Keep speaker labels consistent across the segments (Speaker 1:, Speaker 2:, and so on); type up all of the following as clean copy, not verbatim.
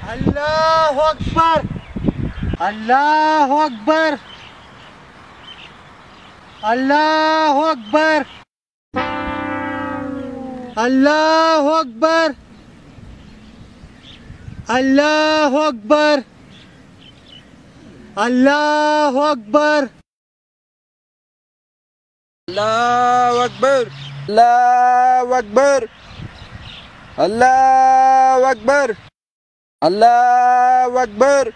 Speaker 1: अल्लाहु अकबर, अल्लाहु अकबर, अल्लाहु अकबर, अल्लाहु अकबर, अल्लाहु अकबर, अल्लाहु अकबर,
Speaker 2: अल्लाहु अकबर, अल्लाहु अकबर, अल्लाहु अकबर, अल्लाहु अकबर।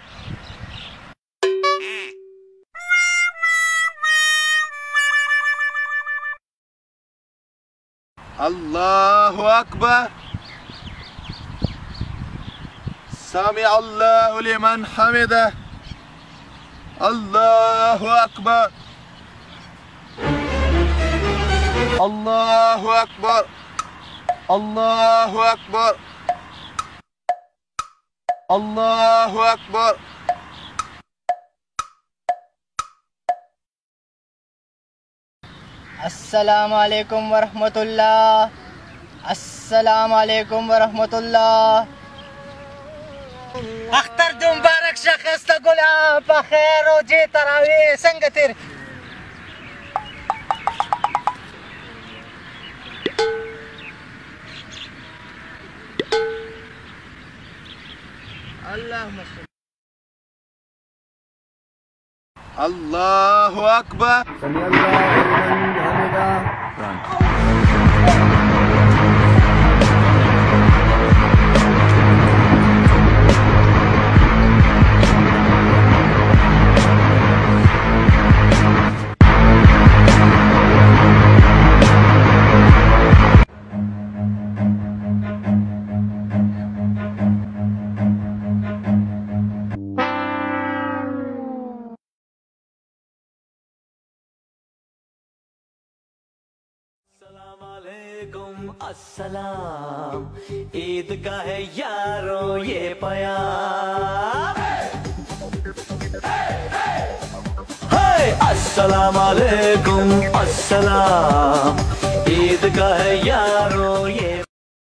Speaker 3: अल्लाहु अकबर। समी अल्लाहु लिमन हमिदह। अल्लाहु अकबर, अल्लाहु अकबर, अल्लाहु अकबर, अल्लाहु अकबर।
Speaker 1: अस्सलामु अलैकुम वरहमतुल्लाह, अस्सलामु अलैकुम वरहमतुल्लाह। अख्तर जो मुबारक शख्स गुलाब बखैर रोजे तरावी संगतिर
Speaker 3: अल्लाहु अकबर।
Speaker 2: समी अल्लाहु लिमन हमिदा।
Speaker 4: अस्सलाम, ईद का है यारों ये प्यार। अस्सलाम वालेकुम, अस्सलाम, ईद का है यारों ये